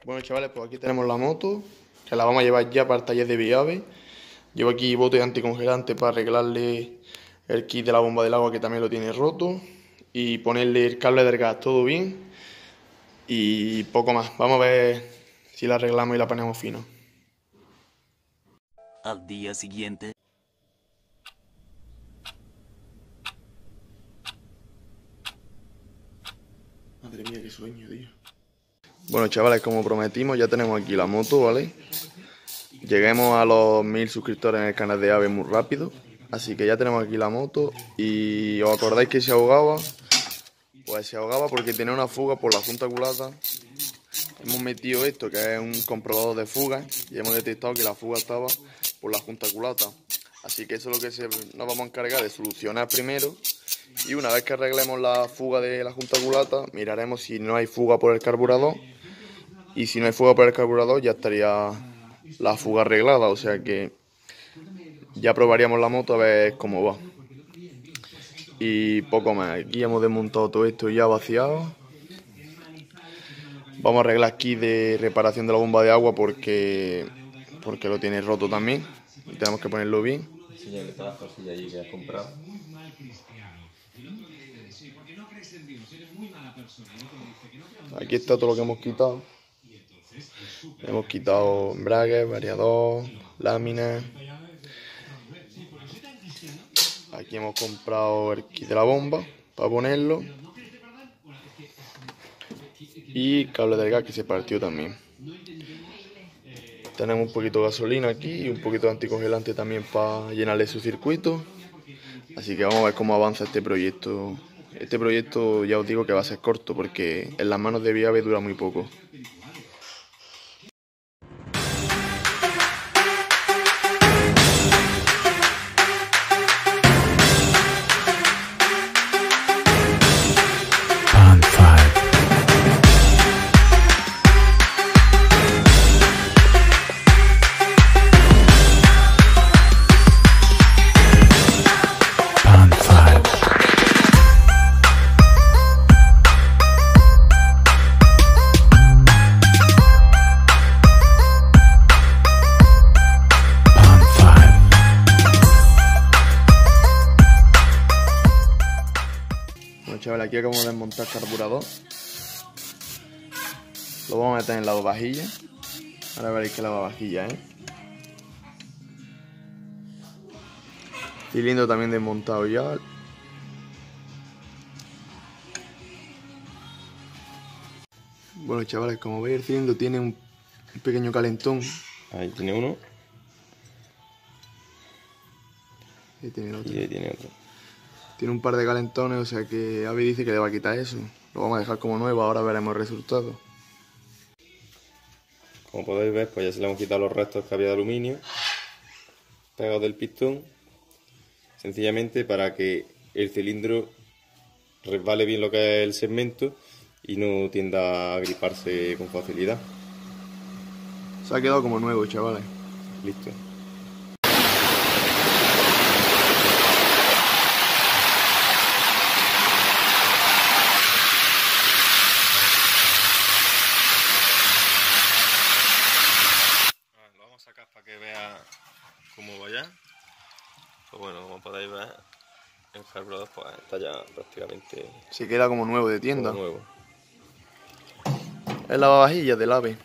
Bueno, chavales, pues aquí tenemos la moto, que la vamos a llevar ya para el taller de Viave. Llevo aquí bote anticongelante para arreglarle el kit de la bomba del agua, que también lo tiene roto, y ponerle el cable del gas todo bien y poco más. Vamos a ver si la arreglamos y la ponemos fino. Al día siguiente. Madre mía, qué sueño, tío. Bueno, chavales, como prometimos, ya tenemos aquí la moto, ¿vale? Lleguemos a los 1000 suscriptores en el canal de AVE muy rápido. Así que ya tenemos aquí la moto. Y os acordáis que se ahogaba. Pues se ahogaba porque tenía una fuga por la junta culata. Hemos metido esto, que es un comprobador de fuga, y hemos detectado que la fuga estaba por la junta culata. Así que eso es lo que nos vamos a encargar de solucionar primero. Y una vez que arreglemos la fuga de la junta culata, miraremos si no hay fuga por el carburador. Y si no hay fuga por el carburador, ya estaría la fuga arreglada. O sea que ya probaríamos la moto a ver cómo va. Y poco más. Aquí hemos desmontado todo esto ya vaciado. Vamos a arreglar aquí de reparación de la bomba de agua porque lo tiene roto también. Y tenemos que ponerlo bien. Enséñale todas las cosillas allí que has comprado. Aquí está todo lo que hemos quitado. Hemos quitado embrague, variador, láminas. Aquí hemos comprado el kit de la bomba para ponerlo. Y cable del gas que se partió también. Tenemos un poquito de gasolina aquí y un poquito de anticongelante también para llenarle su circuito. Así que vamos a ver cómo avanza este proyecto. Este proyecto ya os digo que va a ser corto porque en las manos de Viave dura muy poco. Chavales, aquí acabamos de desmontar el carburador. Lo vamos a meter en lavavajillas. Ahora veréis que lavavajillas, Cilindro también desmontado ya. Bueno, chavales, como veis, el cilindro tiene un pequeño calentón. Ahí tiene uno. Ahí tiene el otro. Y ahí tiene otro. Tiene un par de calentones, o sea que Avi dice que le va a quitar eso. Lo vamos a dejar como nuevo, ahora veremos el resultado. Como podéis ver, pues ya se le hemos quitado los restos que había de aluminio pegados del pistón, sencillamente para que el cilindro resbale bien lo que es el segmento y no tienda a agriparse con facilidad. Se ha quedado como nuevo, chavales. Listo. Lo vamos a sacar para que vea cómo va ya. Pues bueno, como podéis ver, el carburador pues está ya prácticamente Se queda como nuevo de tienda. como nuevo. Es lavavajillas del AVE.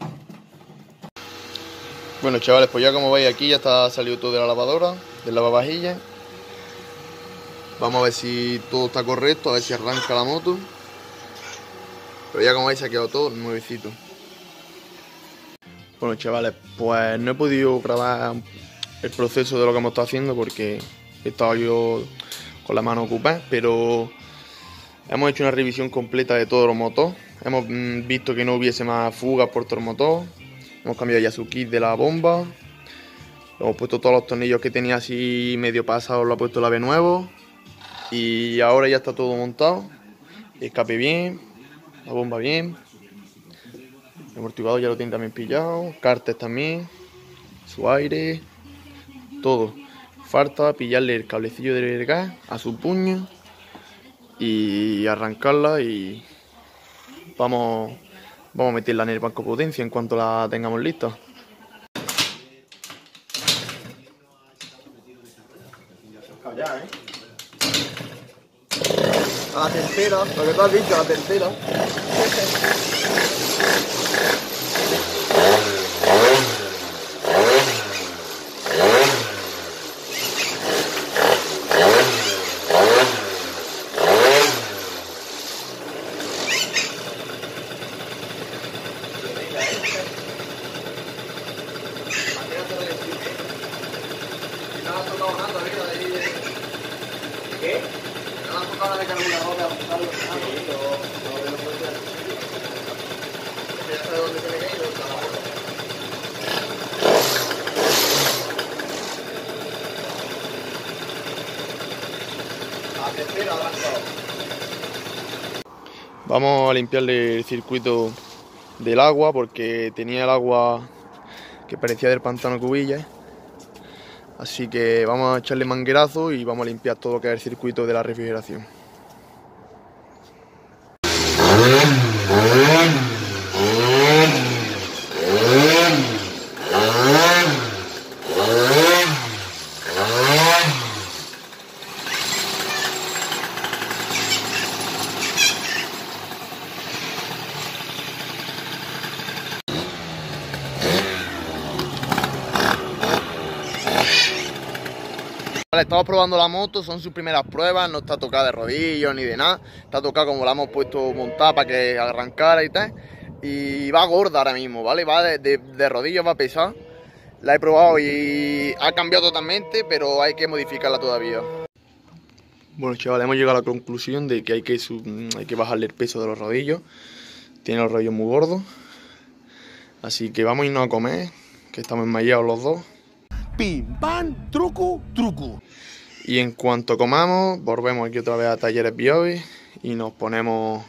Bueno, chavales, pues ya como veis aquí ya está salido todo de la lavadora, del lavavajillas. Vamos a ver si todo está correcto, a ver si arranca la moto. Pero ya como veis se ha quedado todo nuevecito. Bueno, chavales, pues no he podido grabar el proceso de lo que hemos estado haciendo porque he estado yo con la mano ocupada, pero hemos hecho una revisión completa de todos los motores. Hemos visto que no hubiese más fugas por todo el motor. Hemos cambiado ya su kit de la bomba. Hemos puesto todos los tornillos que tenía así medio pasados, lo ha puesto el AVE nuevo. Y ahora ya está todo montado. El escape bien, la bomba bien. El amortiguador ya lo tiene también pillado. Cárter también. Su aire. Todo. Falta pillarle el cablecillo del gas a su puño. Y arrancarla y vamos Vamos a meterla en el banco potencia en cuanto la tengamos lista. Ya, a la tercera, lo que tú has dicho, a la tercera. ¿Qué? ¿No has tocado la de carburador de ajustarlo? Ya sabes dónde tiene que ir, está la bola. A la tercera, adelantado. Vamos a limpiarle el circuito del agua porque tenía el agua que parecía del pantano Cubillas. Así que vamos a echarle manguerazo y vamos a limpiar todo lo que es el circuito de la refrigeración. Vale, estamos probando la moto, son sus primeras pruebas, no está tocada de rodillos ni de nada, está tocada como la hemos puesto montada para que arrancara y tal, y va gorda ahora mismo, ¿vale? Va de rodillos, va a pesar, la he probado y ha cambiado totalmente, pero hay que modificarla todavía. Bueno, chavales, hemos llegado a la conclusión de que hay que bajarle el peso de los rodillos, tiene los rodillos muy gordos, así que vamos a irnos a comer, que estamos enmayados los dos. Pim, pam, truco, truco. Y en cuanto comamos, volvemos aquí otra vez a Talleres Biobi y nos ponemos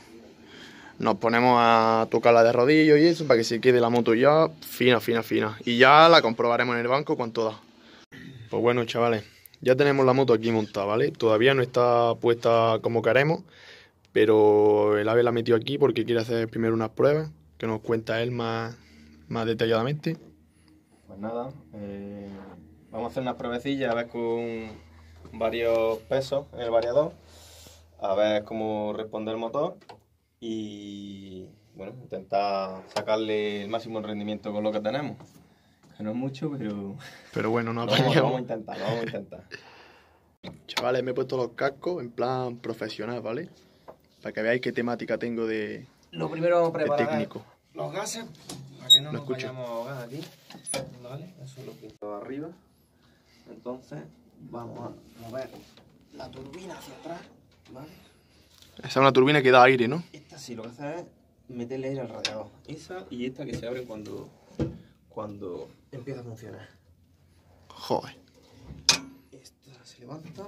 a tocarla de rodillos y eso, para que se quede la moto ya fina. Y ya la comprobaremos en el banco cuánto da. Pues bueno, chavales, ya tenemos la moto aquí montada, ¿vale? Todavía no está puesta como queremos, pero el AVE la metió aquí porque quiere hacer primero unas pruebas, que nos cuenta él más detalladamente. Pues nada, vamos a hacer unas pruebecillas a ver con varios pesos en el variador, a ver cómo responde el motor y bueno, intentar sacarle el máximo rendimiento con lo que tenemos. Que no es mucho, pero bueno, no lo vamos a intentar. Chavales, me he puesto los cascos en plan profesional, ¿vale? Para que veáis qué temática tengo de Lo primero vamos a preparar técnico. los gases, para que no nos escucho. vayamos a ahogar aquí. ¿Vale? Eso lo pinto arriba. Entonces vamos a mover la turbina hacia atrás, ¿vale? Esa es una turbina que da aire, ¿no? Esta sí, lo que hace es meterle aire al radiador. Esa y esta que se abren cuando empieza a funcionar. Joder. Esta se levanta.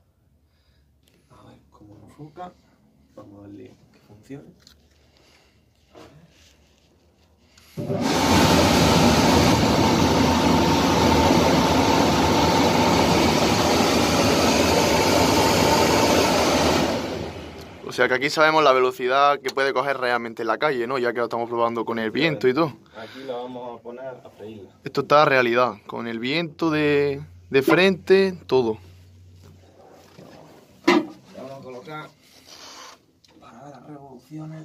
A ver cómo enfoca. Vamos a darle que funcione. O sea que aquí sabemos la velocidad que puede coger realmente en la calle, ¿no? Ya que lo estamos probando con el viento y todo. Aquí la vamos a poner a freírla. Esto está a realidad, con el viento de frente, todo. Le vamos a colocar para ver las revoluciones.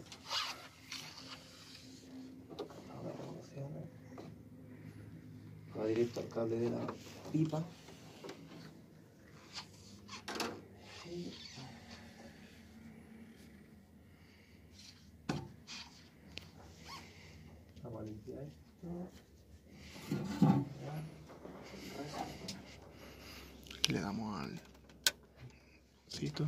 Va directo al cable de la pipa. Vamos a limpiar esto. Aquí le damos al cito.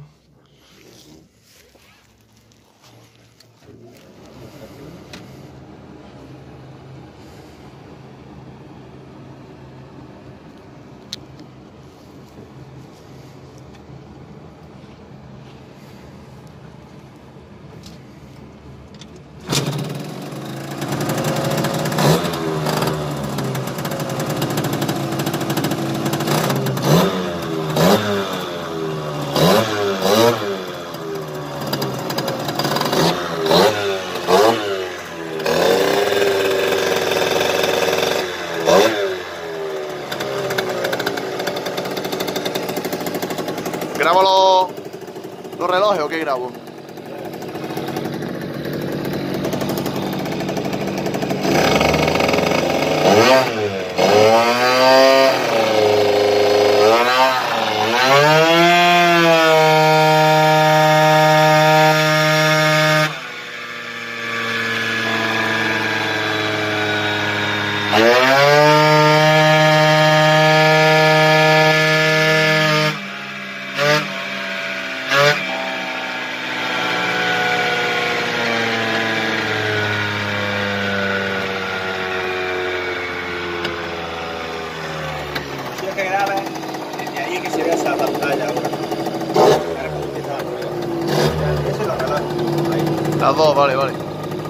o qué grabo? Quiero que grabes desde ahí que se vea esa pantalla ahora. Ahora cuando empieza la prueba. Ya, eso lo relajo. Ahí. Las dos, vale, vale.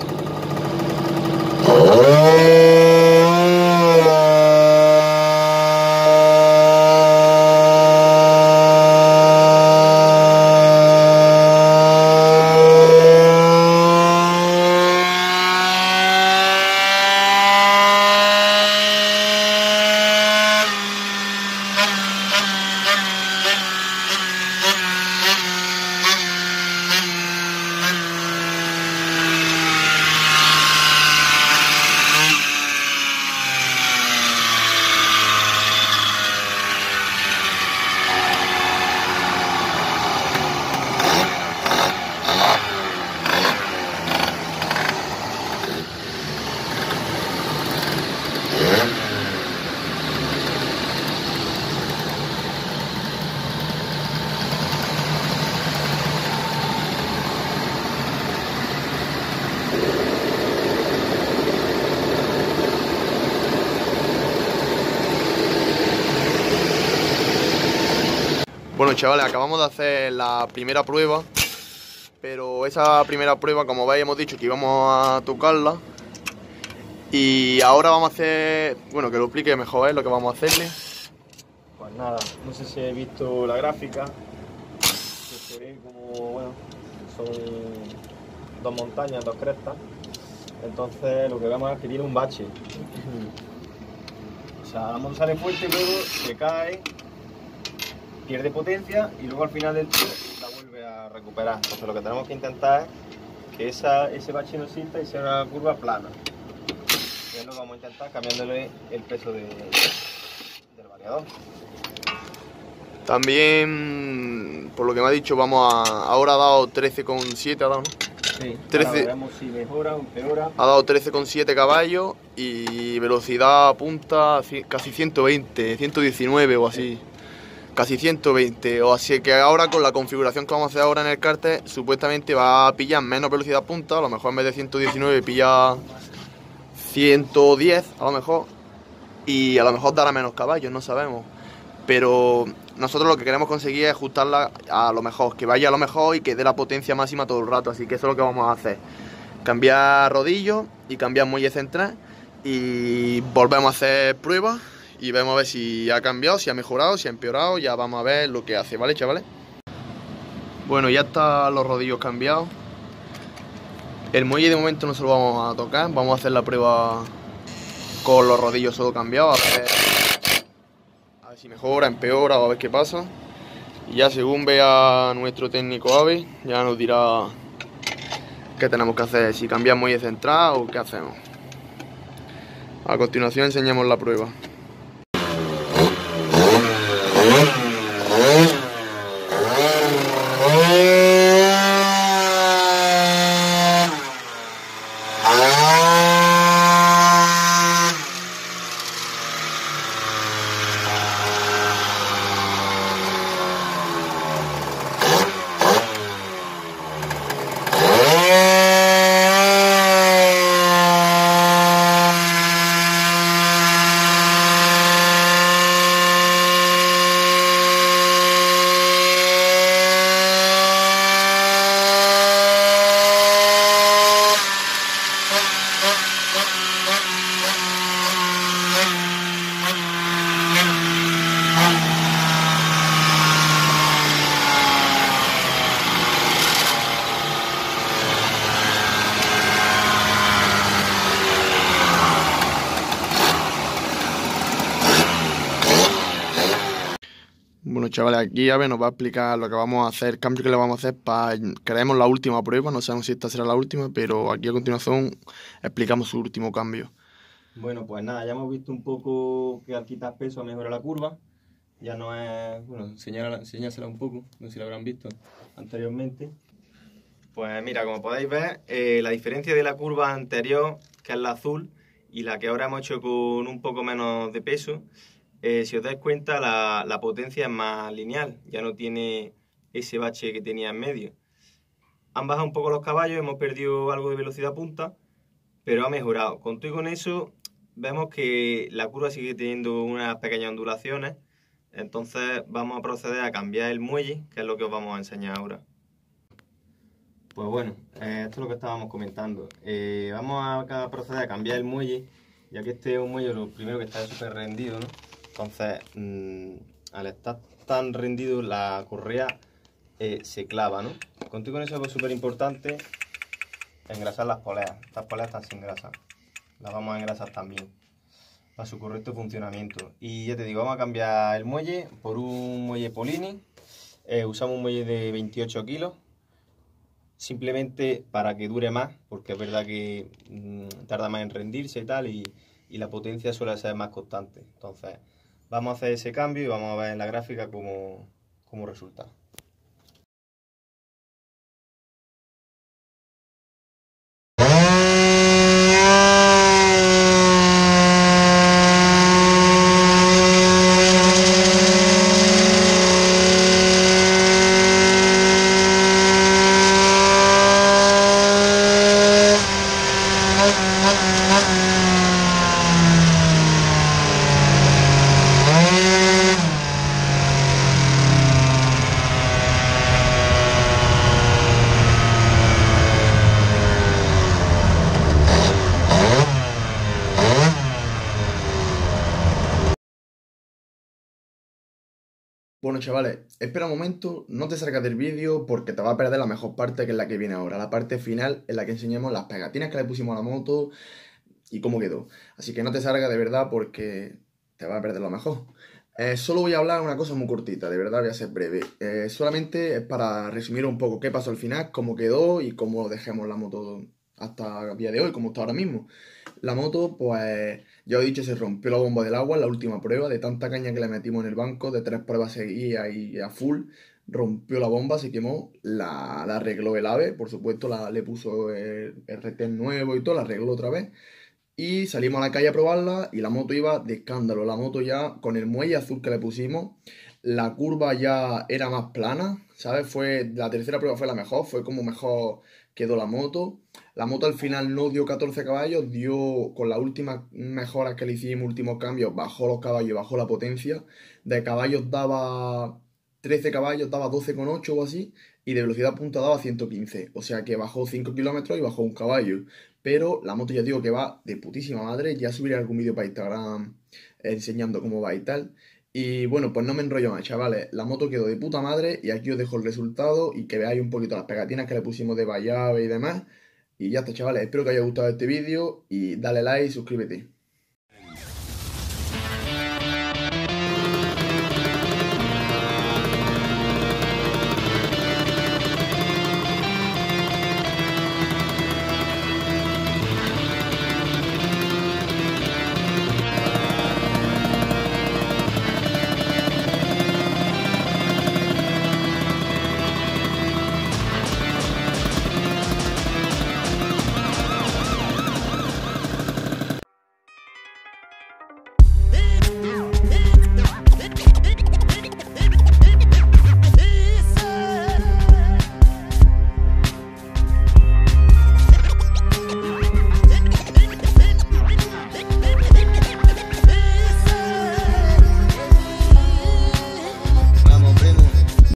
Bueno, chavales, acabamos de hacer la primera prueba, pero esa primera prueba, como veis, hemos dicho que íbamos a tocarla. Y ahora vamos a hacer, bueno, que lo explique mejor, lo que vamos a hacerle. Pues nada, no sé si he visto la gráfica, que se ve como, bueno, son dos montañas, dos crestas. Entonces lo que vemos es que tiene un bache. O sea, la moto sale fuerte, luego se cae, pierde potencia y luego al final del tour la vuelve a recuperar. Entonces lo que tenemos que intentar es que ese bache no exista y sea una curva plana. Y es lo que vamos a intentar cambiándole el peso del variador. También, por lo que me ha dicho, ahora ha dado 13,7, ha dado, ¿no? Sí, 13. ahora veremos si mejora o empeora. Ha dado 13,7 caballos y velocidad punta casi 120, 119 o así. Casi 120, o así que ahora con la configuración que vamos a hacer ahora en el cárter, supuestamente va a pillar menos velocidad punta, a lo mejor en vez de 119 pilla 110 a lo mejor, y a lo mejor dará menos caballos, no sabemos. Pero nosotros lo que queremos conseguir es ajustarla a lo mejor, que vaya a lo mejor y que dé la potencia máxima todo el rato, así que eso es lo que vamos a hacer. Cambiar rodillos y cambiar muelle central y volvemos a hacer pruebas. Y vemos a ver si ha cambiado, si ha mejorado, si ha empeorado. Ya vamos a ver lo que hace, ¿vale, chavales? Bueno, ya están los rodillos cambiados. El muelle de momento no se lo vamos a tocar. Vamos a hacer la prueba con los rodillos solo cambiados. A ver si mejora, empeora o a ver qué pasa. Y ya según vea nuestro técnico AVE, ya nos dirá qué tenemos que hacer. Si cambiamos muelle central o qué hacemos. A continuación enseñamos la prueba. Bueno, chavales, aquí Ave nos va a explicar lo que vamos a hacer, el cambio que le vamos a hacer para, creemos, la última prueba. No sabemos si esta será la última, pero aquí a continuación explicamos su último cambio. Bueno, pues nada, ya hemos visto un poco que al quitar peso mejora la curva. Ya no es... Bueno, enséñasela un poco, no sé si la habrán visto anteriormente. Pues mira, como podéis ver, la diferencia de la curva anterior, que es la azul, y la que ahora hemos hecho con un poco menos de peso, si os dais cuenta, la potencia es más lineal, ya no tiene ese bache que tenía en medio. Han bajado un poco los caballos, hemos perdido algo de velocidad punta, pero ha mejorado. Con todo y con eso, vemos que la curva sigue teniendo unas pequeñas ondulaciones, entonces vamos a proceder a cambiar el muelle, que es lo que os vamos a enseñar ahora. Pues bueno, esto es lo que estábamos comentando. Vamos a proceder a cambiar el muelle, ya que este es un muelle, lo primero, que está súper rendido, ¿no? Entonces, al estar tan rendido, la correa se clava, ¿no? Con todo y con eso es súper importante engrasar las poleas. Estas poleas están sin grasa. Las vamos a engrasar también para su correcto funcionamiento. Y ya te digo, vamos a cambiar el muelle por un muelle Polini. Usamos un muelle de 28 kilos. Simplemente para que dure más, porque es verdad que tarda más en rendirse y tal, y la potencia suele ser más constante. Entonces, vamos a hacer ese cambio y vamos a ver en la gráfica cómo resulta. Bueno, chavales, espera un momento, no te salgas del vídeo porque te va a perder la mejor parte, que es la que viene ahora, la parte final en la que enseñamos las pegatinas que le pusimos a la moto y cómo quedó. Así que no te salgas de verdad porque te va a perder lo mejor. Solo voy a hablar una cosa muy cortita, de verdad voy a ser breve. Solamente es para resumir un poco qué pasó al final, cómo quedó y cómo dejemos la moto hasta el día de hoy, como está ahora mismo. La moto, pues, ya os he dicho, se rompió la bomba del agua en la última prueba, de tanta caña que le metimos en el banco, de 3 pruebas seguidas y a full, rompió la bomba, se quemó, la arregló el AVE, por supuesto, le puso el retén nuevo y todo, la arregló otra vez. Y salimos a la calle a probarla y la moto iba de escándalo. La moto ya, con el muelle azul que le pusimos, la curva ya era más plana, ¿sabes? La tercera prueba fue la mejor, fue como mejor quedó la moto. La moto al final no dio 14 caballos, dio, con las últimas mejoras que le hicimos, últimos cambios, bajó los caballos y bajó la potencia. De caballos daba 13 caballos, daba 12,8 o así, y de velocidad punta daba 115. O sea que bajó 5 kilómetros y bajó un caballo. Pero la moto ya digo que va de putísima madre, ya subiré algún vídeo para Instagram enseñando cómo va y tal. Y bueno, pues no me enrollo más, chavales. La moto quedó de puta madre y aquí os dejo el resultado y que veáis un poquito las pegatinas que le pusimos de Bayave y demás. Y ya está, chavales. Espero que os haya gustado este vídeo y dale like y suscríbete.